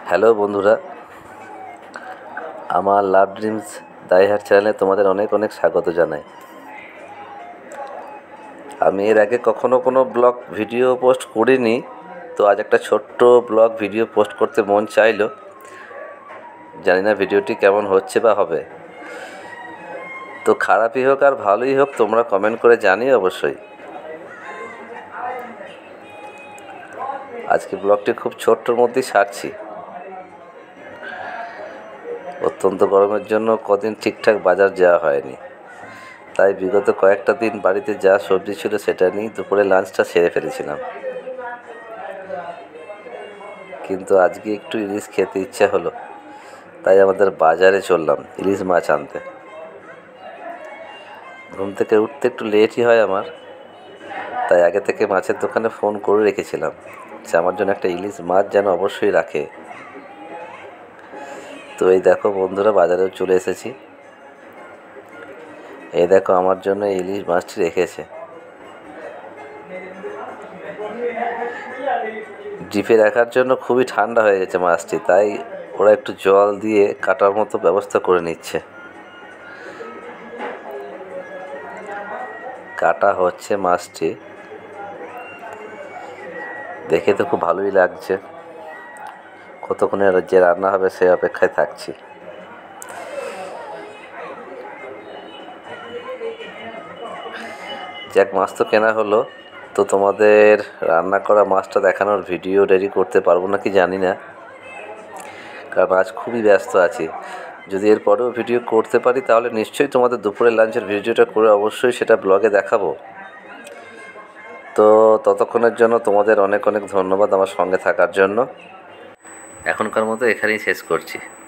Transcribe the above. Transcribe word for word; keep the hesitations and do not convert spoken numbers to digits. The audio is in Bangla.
হ্যালো বন্ধুরা, আমার লাভ ড্রিমস দাইহার চ্যানেলে তোমাদের অনেক অনেক স্বাগত জানাই। আমি এর আগে কখনো কোনো ব্লগ ভিডিও পোস্ট করিনি, তো আজ একটা ছোট্ট ব্লগ ভিডিও পোস্ট করতে মন চাইলো। জানি না ভিডিওটি কেমন হচ্ছে বা হবে, তো খারাপই হোক আর ভালোই হোক তোমরা কমেন্ট করে জানিও অবশ্যই। আজকে ব্লগটি খুব ছোট্টর মধ্যেই সারছি। অত্যন্ত গরমের জন্য কদিন ঠিকঠাক বাজার যাওয়া হয়নি, তাই বিগত কয়েকটা দিন বাড়িতে যা সবজি ছিল সেটা নিয়ে দুপুরে লাঞ্চটা সেরে ফেলেছিলাম। কিন্তু আজকে একটু ইলিশ খেতে ইচ্ছা হলো, তাই আমাদের বাজারে চললাম ইলিশ মাছ আনতে। ঘুম থেকে উঠতে একটু লেটই হয় আমার, তাই আগে থেকে মাছের দোকানে ফোন করে রেখেছিলাম যে আমার জন্য একটা ইলিশ মাছ যেন অবশ্যই রাখে। তো এই দেখো বন্ধুরা, বাজারেও চলে এসেছি। এই দেখো আমার জন্য ইলিশ মাছটি রেখেছে। ডিপে রাখার জন্য খুবই ঠান্ডা হয়ে গেছে মাছটি, তাই ওরা একটু জল দিয়ে কাটার মতো ব্যবস্থা করে নিচ্ছে। কাটা হচ্ছে মাছটি, দেখে তো খুব ভালোই লাগছে। কতক্ষণে যে রান্না হবে সেই অপেক্ষায় থাকছি। যাক, মাছ তো কেনা হলো, তো তোমাদের রান্না করা মাছটা দেখানোর ভিডিও রেডি করতে পারবো নাকি জানি না, কারণ আজ খুবই ব্যস্ত আছি। যদি এর পরেও ভিডিও করতে পারি তাহলে নিশ্চয়ই তোমাদের দুপুরের লাঞ্চের ভিডিওটা করে অবশ্যই সেটা ব্লগে দেখাবো। তো ততক্ষণের জন্য তোমাদের অনেক অনেক ধন্যবাদ আমার সঙ্গে থাকার জন্য। এখনকার মতো এখানেই শেষ করছি।